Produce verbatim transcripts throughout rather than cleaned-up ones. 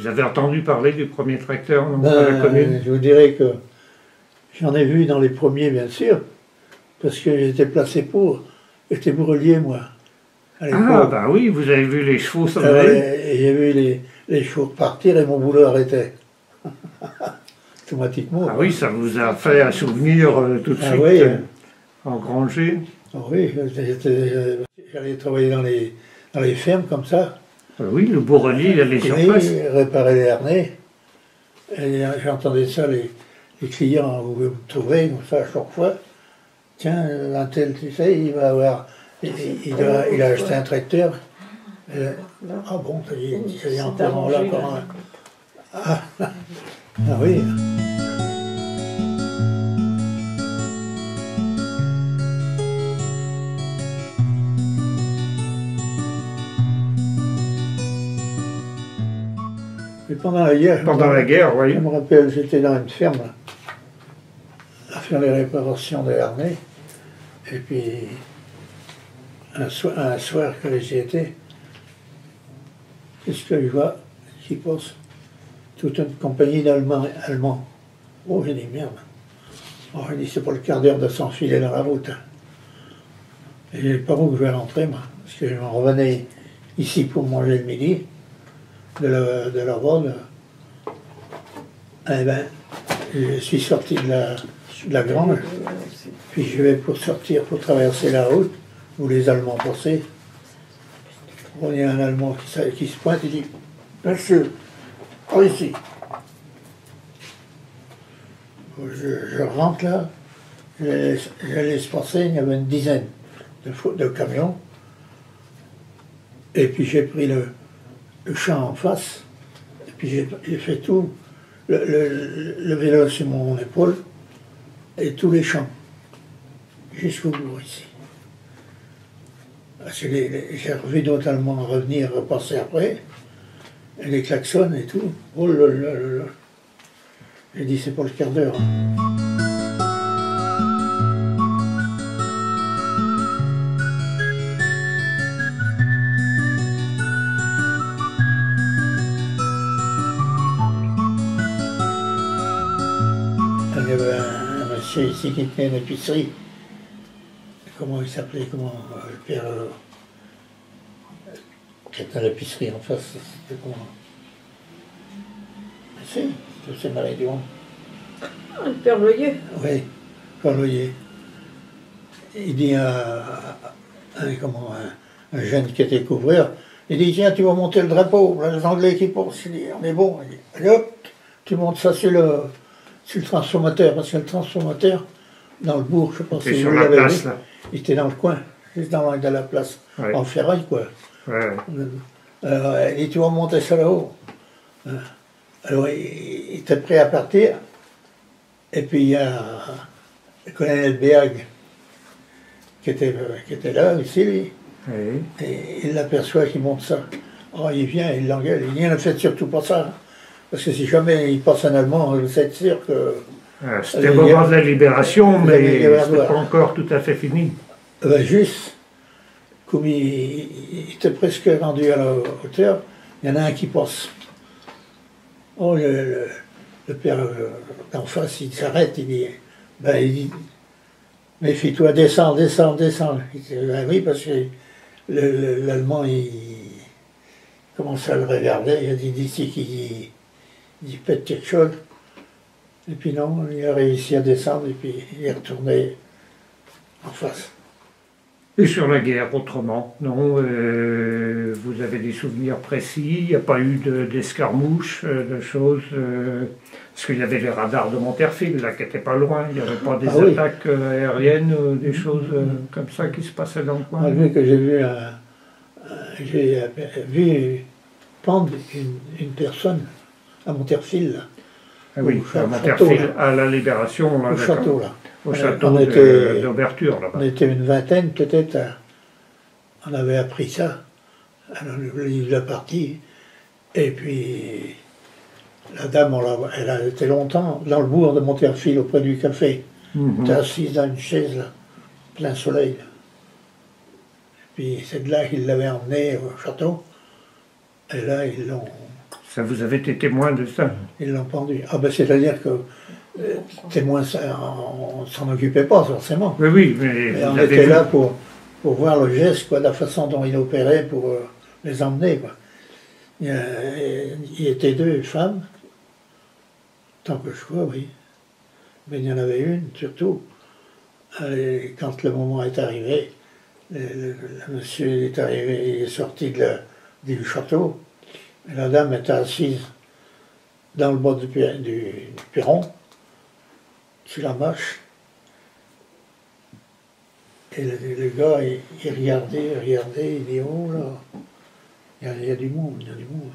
Vous avez entendu parler du premier tracteur non, ben, à la commune? Je vous dirais que j'en ai vu dans les premiers, bien sûr, parce que j'étais placé pour, j'étais bourrelier, moi. Ah, bah oui, vous avez vu les chevaux s'en aller. Euh, J'ai vu les, les chevaux partir et mon boulot arrêtait. Automatiquement. Ah oui, ça vous a fait un souvenir euh, tout de ah suite oui. euh, engrangé. Ah oui, j'allais travailler dans les, dans les fermes comme ça. Ah oui, le bourrelier, il allait sur Oui, place. réparer les harnais. Et j'entendais ça, les, les clients, vous me trouver comme ça à chaque fois. Tiens, un tel, tu sais, il va avoir, il, il, a, il a acheté un tracteur. Et, ah bon, il y a encore là, encore un. Ah, ah oui. Et pendant la guerre, Pendant la guerre, oui. Je me rappelle, j'étais dans une ferme à faire les réparations des harnais. Et puis, un soir, un soir que j'y étais, qu'est-ce que je vois qui passe? Toute une compagnie d'Allemands. Allemands. Oh, j'ai dit merde. Oh, j'ai dit, c'est pas le quart d'heure de s'enfiler dans la route. Et j'ai pas où je vais rentrer, moi, parce que je m'en revenais ici pour manger le midi, de la, de la robe. Eh ben, je suis sorti de la, de la grange, puis je vais pour sortir, pour traverser la route, où les Allemands passaient. Il y a un Allemand qui, qui se pointe et dit « Monsieur, par ici ». Je, je rentre là, je laisse, je laisse passer, il y avait une dizaine de, de camions. Et puis j'ai pris le, le champ en face, et puis j'ai fait tout, le, le, le vélo sur mon épaule, et tous les champs, jusqu'au bout ici. J'ai revu d'autres Allemands revenir, repasser après, et les klaxons et tout. Oh là là là là. J'ai dit, c'est pas le quart d'heure. Il y avait un, un monsieur ici qui tenait une épicerie. Comment il s'appelait, comment, euh, le père, euh, qui était à l'épicerie en face, c'était comment? Si, c'est Marie-Dion. Ah, le père Loyer. Oui, père Loyer. Il dit à, à, à comment, un, un jeune qui était couvreur, il dit, tiens, tu vas monter le drapeau, là, les Anglais qui pensent, il dit, on est bon. Il dit, allez hop, tu montes ça sur le, sur le transformateur, parce que le transformateur, dans le bourg, je pense que sur vous la l'avez place, vu, là. Il était dans le coin, juste dans l'angle de la place, Ouais. en ferraille, quoi. Ouais. Alors, il dit, tu vas monter ça là-haut. Alors, il, il était prêt à partir, et puis il y a le colonel Béag qui était, qui était là, ici, lui, Oui. et il l'aperçoit qu'il monte ça. Oh, il vient, il l'engueule, il dit, ne faites surtout pas ça, hein, parce que si jamais il passe un Allemand, vous êtes sûr que... Ah, c'était le moment de la libération, mais avait- c'était pas encore tout à fait fini. Ben, juste, comme il, il était presque rendu à la hauteur, il y en a un qui passe. Oh, le, le, le père euh, d'en face, il s'arrête, il dit, ben, il dit, méfie-toi, descends, descends, descends. Il dit, ben oui, parce que l'Allemand, il commence à le regarder, il a dit d'ici qu'il dit, il dit, pète quelque chose. Et puis non, il a réussi à descendre, et puis il est retourné en face. Et sur la guerre, autrement, non, euh, vous avez des souvenirs précis, il n'y a pas eu d'escarmouches, de, de choses, euh, parce qu'il y avait les radars de Monterfil, là, qui n'étaient pas loin, il n'y avait pas des Ah oui. attaques euh, aériennes, euh, des choses euh, comme ça qui se passaient dans le coin. Malgré que j'ai vu, un, un- j'ai euh, vu pendre une, une personne à Monterfil, là, Ah oui, au à château, Monterfil, là. à la Libération, là, au d'accord. château, là. Au On- château on de- était- d'Ouverture, là-bas. On était une vingtaine, peut-être, à- on avait appris ça, alors le livre de partie, et puis la dame, on l'a- elle a été longtemps dans le bourg de Monterfil, auprès du café. Mhm. Elle était assise dans une chaise, là, plein soleil. Là. Puis c'est de là qu'ils l'avaient emmenée au château. Et là, ils l'ont Ça, vous avez été témoin de ça? Ils l'ont pendu. Ah ben c'est-à-dire que euh, témoin, ça, on ne s'en occupait pas forcément. Oui, oui, mais Mais vous on avez était vu. là pour, pour voir le geste, quoi, la façon dont il opérait pour euh, les emmener. Quoi. Il, y a- il était deux femmes, tant que je crois, oui. Mais il y en avait une, surtout. Et quand le moment est arrivé, le, le- le monsieur est arrivé, il est sorti de la- du château, et la dame était assise dans le bas du, pi- du, du perron, sur la marche. Et le, le gars, il, il regardait, il regardait, il dit, oh là, il y, a, il y a du monde, il y a du monde.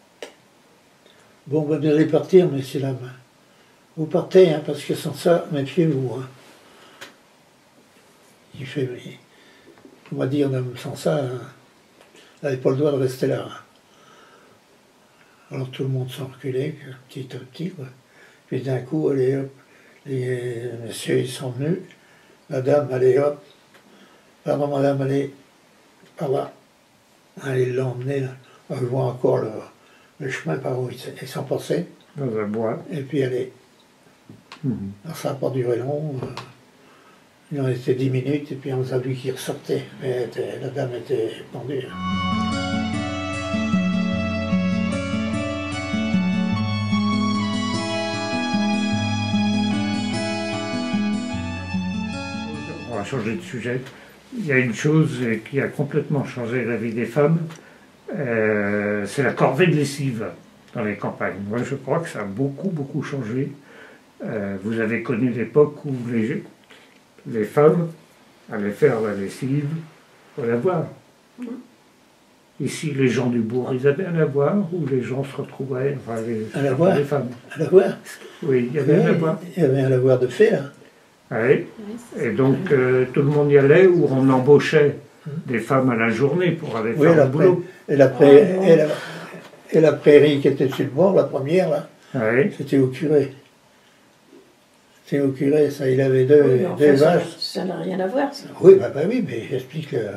Bon, ben, vous allez partir, messieurs, dames. Vous partez, hein, parce que sans ça, méfiez-vous. Hein. Il fait, il, on va dire, sans ça, hein, elle n'avait pas le droit de rester là. Hein. Alors tout le monde s'en reculait, petit à petit, quoi. Puis d'un coup, allez hop, les messieurs, ils sont venus. La dame, allez hop. Pardon, madame, allez par là. Allez, ils l'ont emmené, là. Je vois encore le, le chemin par où ils sont passés. Dans un bois. Et puis, allez. Mhm. Alors, ça n'a pas duré long. euh, Il en restait dix minutes, et puis on a vu qu'il ressortait. Mais elle était- la dame était pendue. On va changer de sujet. Il y a une chose qui a complètement changé la vie des femmes, euh, c'est la corvée de lessive dans les campagnes. Moi, je crois que ça a beaucoup, beaucoup changé. Euh, vous avez connu l'époque où les, les femmes allaient faire la lessive au lavoir. Ici, les gens du bourg, ils avaient un lavoir où les gens se retrouvaient, enfin, les, Un lavoir? les femmes. Un lavoir? Oui, il y avait un Oui, lavoir. il y avait un lavoir de fait, là. Oui. Et donc, euh, tout le monde y allait, où on embauchait des femmes à la journée pour aller Oui, faire la le boulot. prairie- et, la prairie- Ah, non. et, la, et la prairie qui était sur le bord, la première, là, Oui. c'était au curé. C'était au curé, ça, il avait deux, Oui, mais deux enfin, ça vaches. ça n'a rien à voir, ça. Oui, bah, bah oui, mais j'explique le,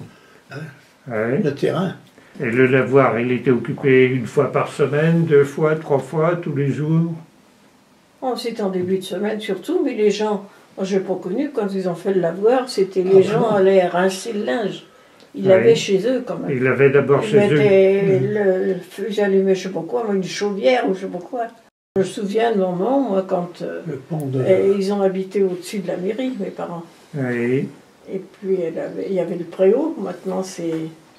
Oui. le terrain. Et le lavoir, il était occupé une fois par semaine, deux fois, trois fois, tous les jours. Oh, c'était en début de semaine surtout, mais les gens, moi je n'ai pas connu, quand ils ont fait le lavoir, c'était Ah, les gens vraiment? allaient rincer le linge. Ils Oui. l'avaient chez eux quand même. Il l'avait d'abord Ils chez eux. mettaient le, le feu, ils allumaient je sais pas quoi, une chaudière ou je sais pas quoi. Je me souviens de mon maman, moi, quand euh, Le pont de... et ils ont habité au-dessus de la mairie, mes parents. Oui. Et puis elle avait, il y avait le préau, maintenant c'est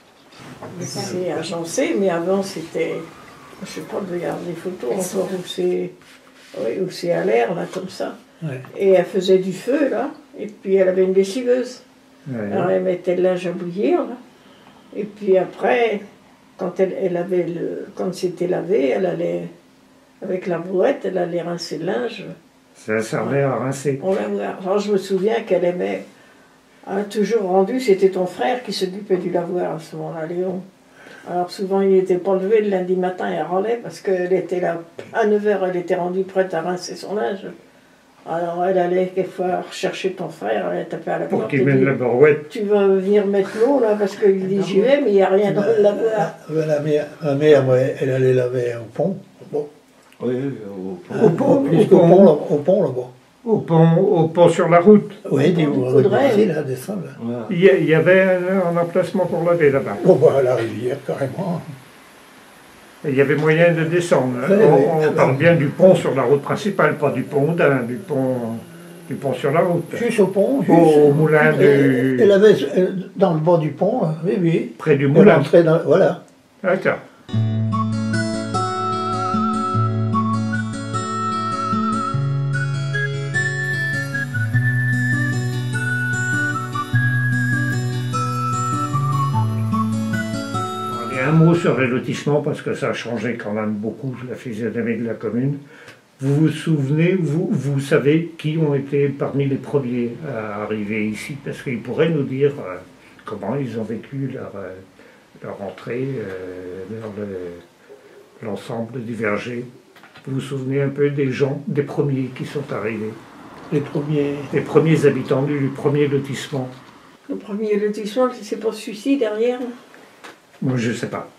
c'est agencé, mais avant c'était, je sais pas, de regarder les photos encore où c'est oui, où c'est à l'air, là, comme ça. Ouais. Et elle faisait du feu, là, et puis elle avait une lessiveuse. Oui. Alors elle mettait le linge à bouillir, là. Et puis après, quand elle, elle avait le, quand c'était lavé, elle allait, avec la brouette, elle allait rincer le linge. Ça servait à rincer. On la voit. Alors je me souviens qu'elle aimait, elle a toujours rendu, c'était ton frère qui s'occupait du lavoir à ce moment-là, Léon. Alors souvent il n'était pas levé le lundi matin et elle râlait parce qu'elle était là, à neuf heures, elle était rendue prête à rincer son linge. Alors elle allait quelquefois rechercher ton frère, elle tapait à la Pour porte qu'il et mette dit, la barouette. tu vas venir mettre l'eau là parce qu'il dit j'y vais mais il n'y a rien dans le lavoir. Euh, la mère, ma mère, moi, elle allait laver au pont. Bon. Oui, au Au pont, au Jusqu'au pont. pont, là, au pont, là-bas. Au pont, au pont sur la route. Oui, des pont du routes Coudray, ici, oui. là, descendre. Là. Voilà. Il y, a- il y avait un, un emplacement pour laver là-bas. Bon, bah, à la rivière, carrément. Et il y avait moyen de descendre. Oui, on oui. on parle bien du pont sur la route principale, pas du pont d'un, du pont, du pont sur la route. Juste au pont, juste. Au moulin Elle, du... elle avait, euh, dans le bas du pont, là, oui, oui. Près du Elle moulin. entrait dans, voilà. D'accord. Allez, un mot sur les lotissements, parce que ça a changé quand même beaucoup la physionomie de la commune. Vous vous souvenez, vous, vous savez qui ont été parmi les premiers à arriver ici? Parce qu'ils pourraient nous dire euh, comment ils ont vécu leur, euh, leur entrée euh, vers le- l'ensemble du verger. Vous vous souvenez un peu des gens, des premiers qui sont arrivés, Les premiers. des premiers habitants du, du premier lotissement? Le premier lotissement, c'est pas celui-ci derrière là. Moi, je ne sais pas.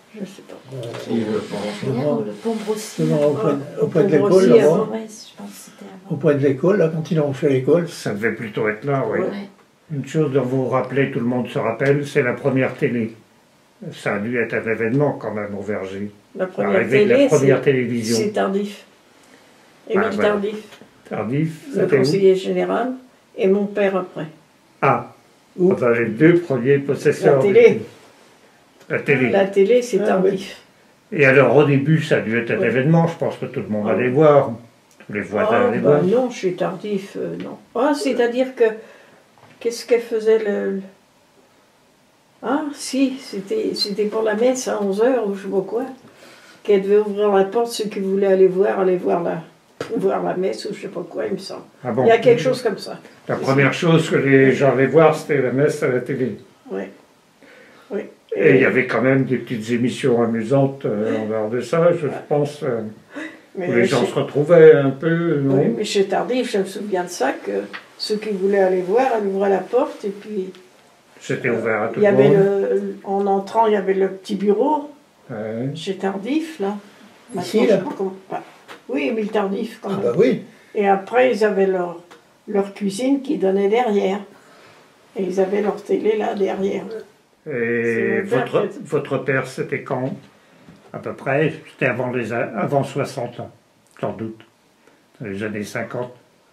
Je sais pas. Si, je pense. Devant- Le pont Brossy. devant, au là. point, Ah, au point de au l'école, Brossy, là-bas, avant. Ouais, je pense que c'était au avant. point de l'école, là, quand ils ont fait l'école, Ça devait plutôt être là, oui. Ouais. Une chose dont vous vous rappelez, tout le monde se rappelle, c'est la première télé. Ça a dû être un événement quand même au Verger. La première L'arrivée de la télé, première c'est télévision. c'est Tardif. Émile Ah, voilà. Tardif, Tardif, le c'était où? conseiller général, et mon père après. Ah, Où? enfin, les deux premiers possesseurs. La télé. La télé. La télé, c'est Ah, Tardif. Et alors, au début, ça a dû être un Ouais. événement. Je pense que tout le monde Ah. allait voir. Tous les voisins Ah, allaient bah voir. non, chez Tardif, euh, non. Ah, c'est-à-dire que, qu'est-ce qu'elle faisait le... le- Ah, si, c'était c'était pour la messe à onze heures ou je sais pas quoi, qu'elle devait ouvrir la porte, ceux qui voulaient aller voir, aller voir la, voir la messe ou je sais pas quoi, il me semble. Ah bon. Il y a quelque chose comme ça. La première chose que les gens allaient voir, c'était la messe à la télé. Oui. Oui. Et il y avait quand même des petites émissions amusantes euh, en dehors de ça, je pense, euh, mais où les gens chez- se retrouvaient un peu, non? oui, mais chez Tardif, je me souviens de ça, que ceux qui voulaient aller voir, allaient ouvrir la porte et puis... C'était ouvert à tout Il y le avait monde. le, en entrant, il y avait le petit bureau Ouais. chez Tardif, là. Ici, Maintenant, je là sais pas comment- bah, oui, Émile Tardif, quand ah même. bah oui, Et après, ils avaient leur, leur cuisine qui donnait derrière. Et ils avaient leur télé là derrière. Et C'est mon père votre, qui- votre père, c'était quand? À peu près, c'était avant, les, a- avant soixante ans, sans doute. Dans les années cinquante.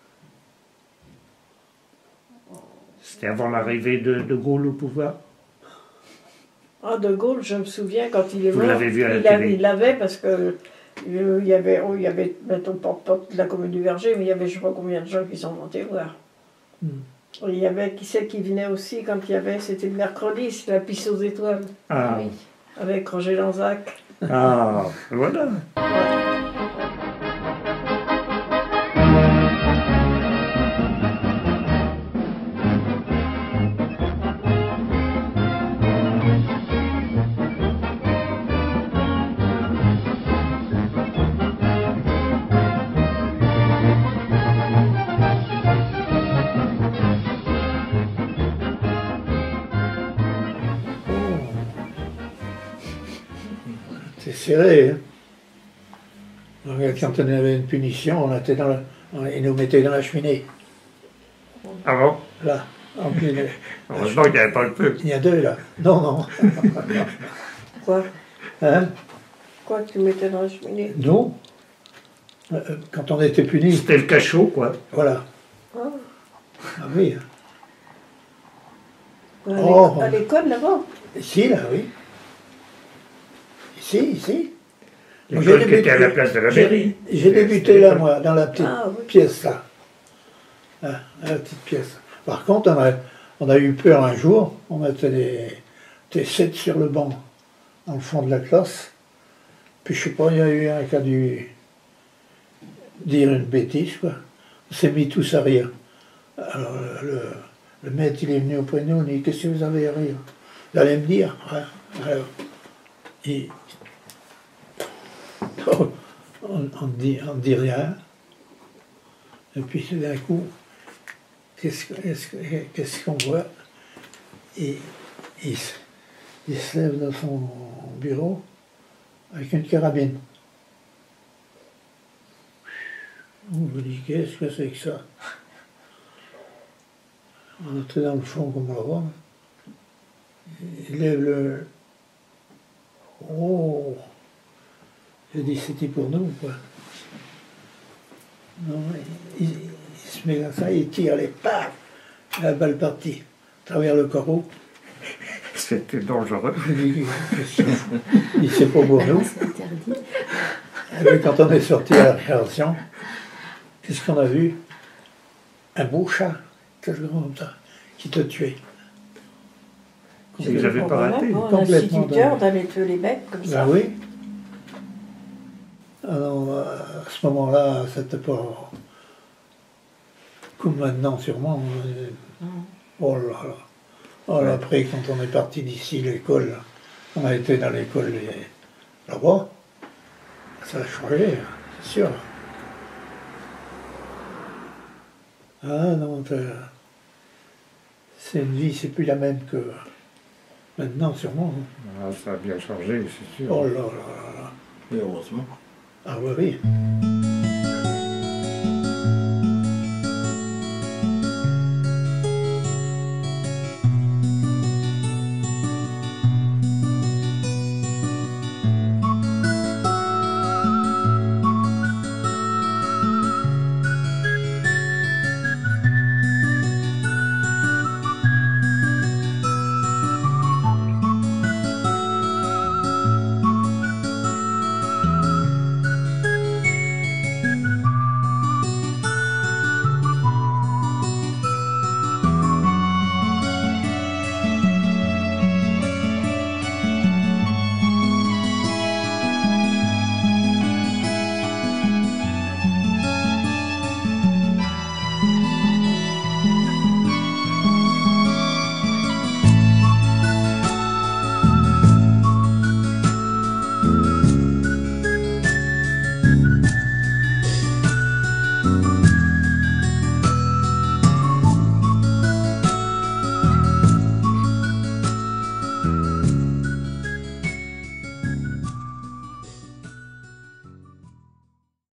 C'était avant l'arrivée de, de Gaulle au pouvoir. Ah, De Gaulle, je me souviens, quand il est Vous mort, l'avez vu à la il avait- télé. il l'avait parce que euh, il y avait, oh, il y avait, mettons, pas, pas de la commune du Verger, mais il y avait je sais pas combien de gens qui sont montés voir. Hmm. Il y avait, qui c'est qui venait aussi quand il y avait, c'était le mercredi, c'était la piste aux étoiles, Ah, Oui. avec Roger Lanzac. ah voilà. c'est serré. Hein. Donc, quand on avait une punition, on était dans la, on- ils nous mettaient dans la cheminée. Ah bon? Là, en pleine- Heureusement qu'il n'y avait pas le feu. il y a deux là. Non, non. Quoi Hein? Quoi que tu mettais dans la cheminée? Non. Euh, Quand on était puni, C'était le cachot, quoi. voilà. Ah, Ah oui. à l'é- Oh. à l'école là-bas. Ici, là, oui. Ici, ici. Moi, L'école j'ai qui était à la débuté- place de la j'ai- mairie. J'ai débuté là, moi, dans la petite Ah oui. pièce, là. Hein, la petite pièce. Par contre, on a, on a eu peur un jour. On était des, des sept sur le banc, dans le fond de la classe. Puis, je sais pas, il y a eu un qui a dû dire une bêtise, quoi. On s'est mis tous à rire. Alors, le, le maître, il est venu auprès de nous, il dit, qu'est-ce que vous avez à rire? Il allait me dire, ouais. Alors, il- on, on dit, on dit rien. Et puis tout d'un coup, qu'est-ce que- est-ce que- qu'est-ce qu'on voit? Et, il, se- il se lève dans son bureau avec une carabine. On vous dit, qu'est-ce que c'est que ça? On était dans le fond comme là-bas. Il lève le... Oh! J'ai dit, c'était pour nous, quoi. Non, il, il se met comme ça, il tire, les paf! La balle partie, à travers le carreau. C'était dangereux. Je lui dis, qu'est-ce qu'il fout? Il dit, c'est pas pour nous. C'est interdit. Et puis, quand on est sorti à la récréation, qu'est-ce qu'on a vu? Un beau chat, quelque chose comme ça, qui te tuait. Et vous avez pas raté. Bon, Complètement l'instituteur dingue. d'aller tuer les bêtes comme ça. Ben oui. Alors, à ce moment-là, c'était pas comme maintenant, sûrement. Oh là là. Oh, là, après, quand on est parti d'ici, l'école, on a été dans l'école là-bas, ça a changé, c'est sûr. Ah non, t'as- c'est une vie, c'est plus la même que Maintenant, sûrement. Hein. Ah, ça a bien changé, c'est sûr. Oh là là là là. Et heureusement. Ah oui, oui.